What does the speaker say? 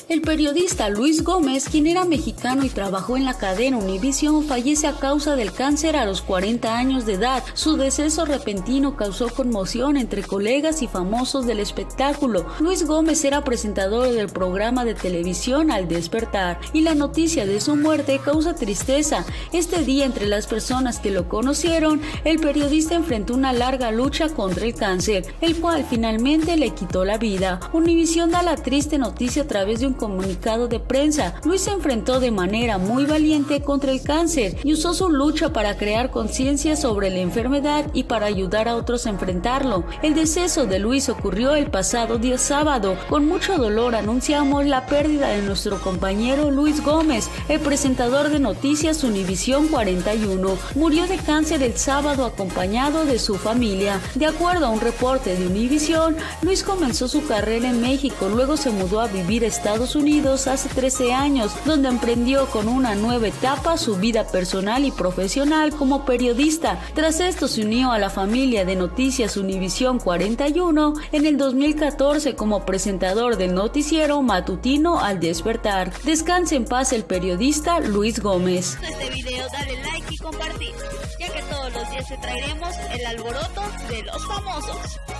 El periodista Luis Gómez, quien era mexicano y trabajó en la cadena Univisión, fallece a causa del cáncer a los 40 años de edad. Su deceso repentino causó conmoción entre colegas y famosos del espectáculo. Luis Gómez era presentador del programa de televisión Al Despertar, y la noticia de su muerte causa tristeza. Este día, entre las personas que lo conocieron, el periodista enfrentó una larga lucha contra el cáncer, el cual finalmente le quitó la vida. Univisión da la triste noticia a través de un comunicado de prensa. Luis se enfrentó de manera muy valiente contra el cáncer y usó su lucha para crear conciencia sobre la enfermedad y para ayudar a otros a enfrentarlo. El deceso de Luis ocurrió el pasado día sábado. Con mucho dolor anunciamos la pérdida de nuestro compañero Luis Gómez, el presentador de noticias Univisión 41. Murió de cáncer el sábado acompañado de su familia. De acuerdo a un reporte de Univisión, Luis comenzó su carrera en México, luego se mudó a vivir a Estados Unidos hace 13 años, donde emprendió con una nueva etapa su vida personal y profesional como periodista. Tras esto se unió a la familia de noticias Univisión 41 en el 2014 como presentador del noticiero matutino Al Despertar. Descanse en paz el periodista Luis Gómez. Este video dale like y compartir, ya que todos los días te traeremos el alboroto de los famosos.